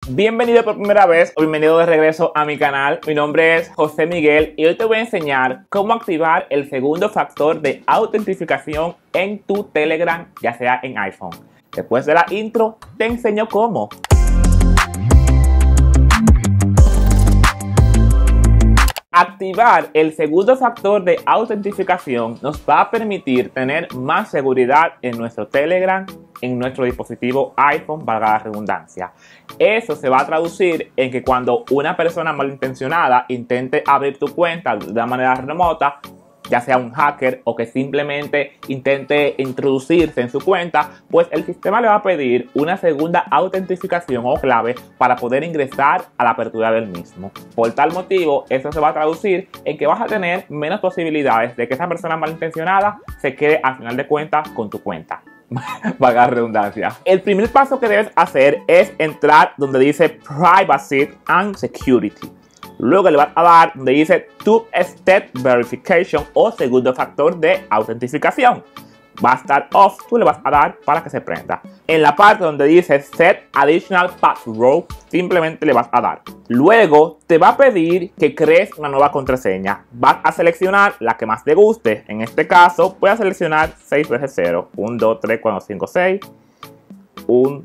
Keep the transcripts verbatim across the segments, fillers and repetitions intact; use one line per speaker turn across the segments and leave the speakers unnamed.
Bienvenido por primera vez o bienvenido de regreso a mi canal. Mi nombre es José Miguel y hoy te voy a enseñar cómo activar el segundo factor de autentificación en tu Telegram, ya sea en iPhone. Después de la intro, te enseño cómo. Activar el segundo factor de autentificación nos va a permitir tener más seguridad en nuestro Telegram, en nuestro dispositivo iPhone, valga la redundancia. Eso se va a traducir en que cuando una persona malintencionada intente abrir tu cuenta de una manera remota, ya sea un hacker o que simplemente intente introducirse en su cuenta, pues el sistema le va a pedir una segunda autentificación o clave para poder ingresar a la apertura del mismo. Por tal motivo, eso se va a traducir en que vas a tener menos posibilidades de que esa persona malintencionada se quede al final de cuentas con tu cuenta. Valga la redundancia. El primer paso que debes hacer es entrar donde dice Privacy and Security. Luego le vas a dar donde dice Two-Step Verification o segundo factor de autentificación. Va a estar off, tú le vas a dar para que se prenda. En la parte donde dice Set Additional Password, simplemente le vas a dar. Luego te va a pedir que crees una nueva contraseña. Vas a seleccionar la que más te guste. En este caso, voy a seleccionar seis veces cero. uno, dos, tres, cuatro, cinco, seis. uno,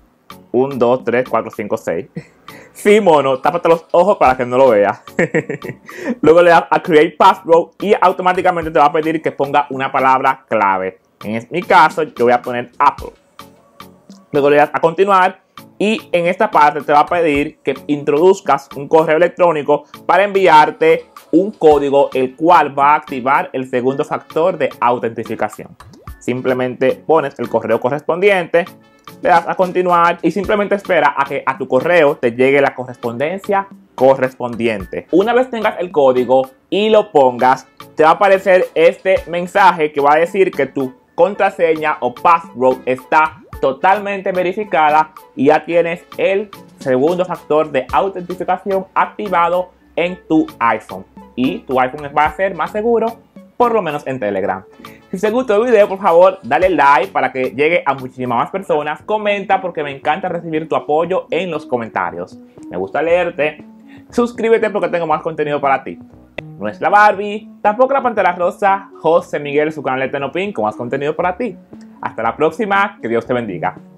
dos, tres, cuatro, cinco, seis. Sí, mono, tápate los ojos para que no lo veas. Luego le das a Create Password y automáticamente te va a pedir que ponga una palabra clave. En mi caso, yo voy a poner Apple. Luego le das a continuar y en esta parte te va a pedir que introduzcas un correo electrónico para enviarte un código el cual va a activar el segundo factor de autentificación. Simplemente pones el correo correspondiente, le das a continuar y simplemente espera a que a tu correo te llegue la correspondencia correspondiente. Una vez tengas el código y lo pongas, te va a aparecer este mensaje que va a decir que tu contraseña o password está totalmente verificada y ya tienes el segundo factor de autentificación activado en tu iPhone. Y tu iPhone va a ser más seguro, por lo menos en Telegram. Si te gustó el video, por favor, dale like para que llegue a muchísimas más personas. Comenta porque me encanta recibir tu apoyo en los comentarios. Me gusta leerte. Suscríbete porque tengo más contenido para ti. No es la Barbie, tampoco la Pantera Rosa. José Miguel, su canal de Tenopin con más contenido para ti. Hasta la próxima, que Dios te bendiga.